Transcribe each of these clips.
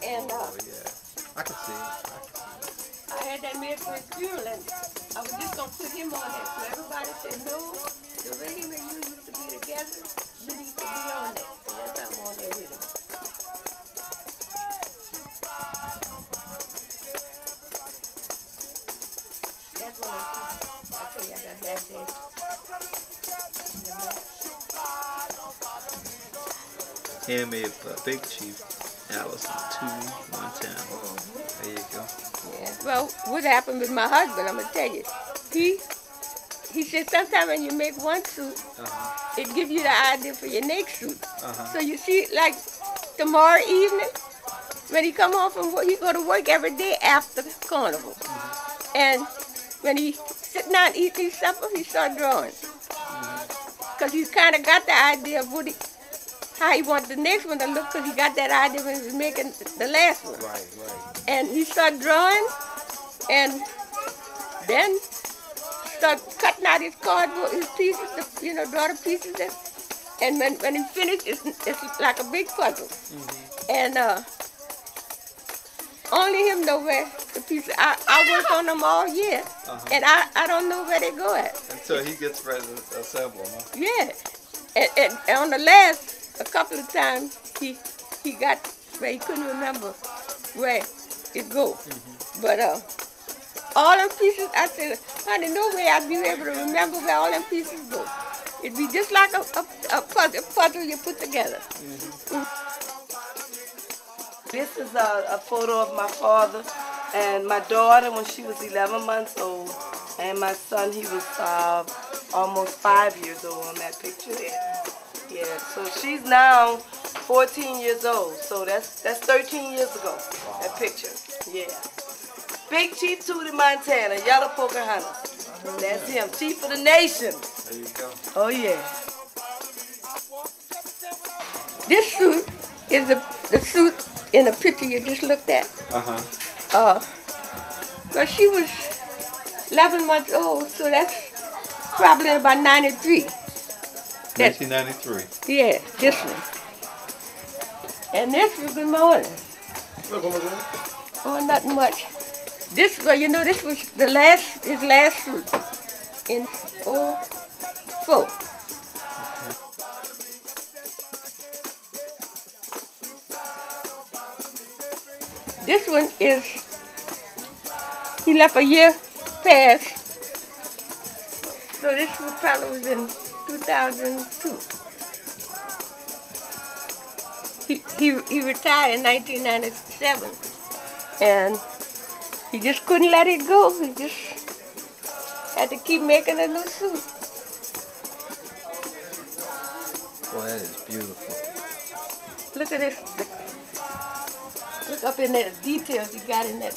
And yeah, I can see it. I had that made for a funeral, and I was just gonna put him on that. So everybody said no. The way him and you used to be together, you need to be on that. So that's why I'm on there with him. That's one of the I tell you, I got that there. Handmade for Big Chief Allison Tootie, Montana. There you go. Yeah. Well, what happened with my husband, I'm going to tell you. He said sometimes when you make one suit, it gives you the idea for your next suit. So you see, like tomorrow evening, when he come home from work, he go to work every day after carnival. And when he sit down and eat his supper, he start drawing. Because he's kind of got the idea of how he wants the next one to look, because he got that idea when he was making the last one. Right. And he start drawing, and then start cutting out his cardboard, his pieces, draw the pieces. And when he finished, it's like a big puzzle. And only him know where the pieces. I work on them all year, and I don't know where they go at. Until he gets ready to assemble them. Huh? Yeah, and on the last, a couple of times, he got where he couldn't remember where it go. But all them pieces, I said, honey, no way I'd be able to remember where all them pieces go. It'd be just like a puzzle you put together. This is a photo of my father and my daughter when she was 11 months old, and my son, he was almost 5 years old on that picture there. Yeah, so she's now 14 years old, so that's 13 years ago, that picture. Yeah. Big Chief Tootie, Montana, Yellow Pocahontas. That's him, Chief of the Nation. There you go. Oh, yeah. This suit is the suit in the picture you just looked at. But she was 11 months old, so that's probably about 93. 1993. Yeah, this one. And this was good morning. Oh, nothing much. This, well, this was his last suit in 04. This one is, he left a year past, so this one probably was in 2002. He retired in 1997, and he just couldn't let it go. He just had to keep making a new suit. Boy, that is beautiful. Look at this. Look up in there, the details he got in that.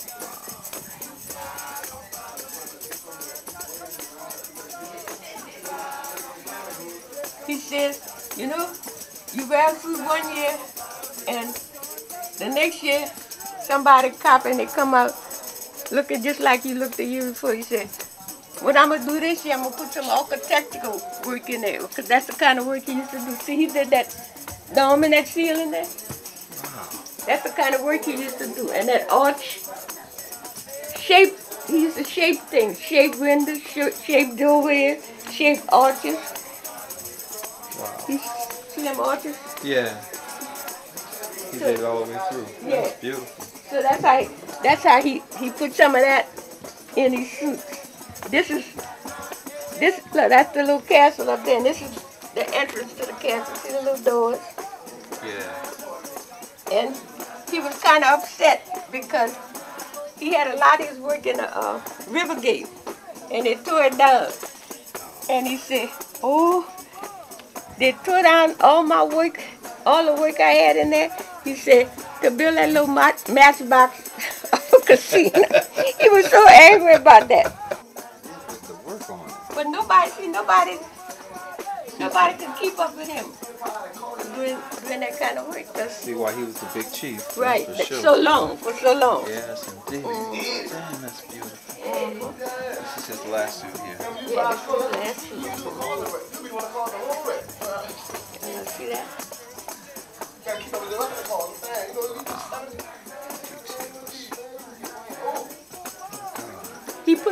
He says, you wear a suit 1 year, and the next year, somebody copy and they come out looking just like you looked the year before. He said, what I'm going to do this year, I'm going to put some architectural work in there, because that's the kind of work he used to do. See, he did that dome in that ceiling there. That's the kind of work he used to do. And that arch, shape, he used to shape things. Shape windows, shape doorways, shape arches. Wow. You see them arches? Yeah. He did it all the way through. Yeah. That's beautiful. So that's how he put some of that in his suits. Look, that's the little castle up there, and this is the entrance to the castle. See the little doors? Yeah. And he was kind of upset because he had a lot of his work in the river gate, and they tore it down. And he said, oh, they tore down all my work, all the work I had in there. He said, to build that little matchbox casino. He was so angry about that. The work on it. But nobody could keep up with him doing that kind of work. See why he was the big chief. Right, for sure. for so long. Yes, indeed. Damn, that's beautiful. This is his last suit here. Yeah, this is his last suit. See that?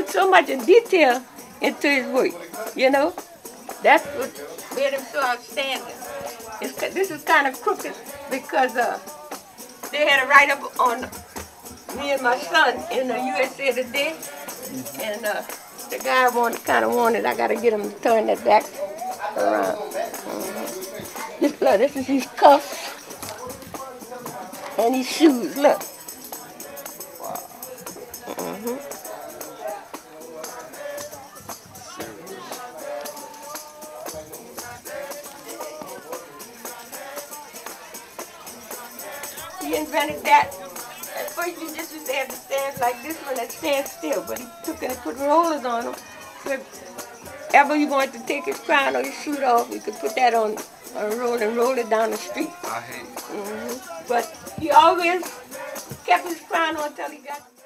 put so much in detail into his work, you know. That's what made him so outstanding. This is kind of crooked because they had a write-up on me and my son in the USA Today, and the guy kind of wanted, I got to get him to turn that back around. This is his cuffs and his shoes, look. He invented that. At first you just used to have the stands like this one that stands still, but he took it and put rollers on them. So if ever you wanted to take his crown or his suit off, you could put that on a roll and roll it down the street. I hate it. But he always kept his crown on until he got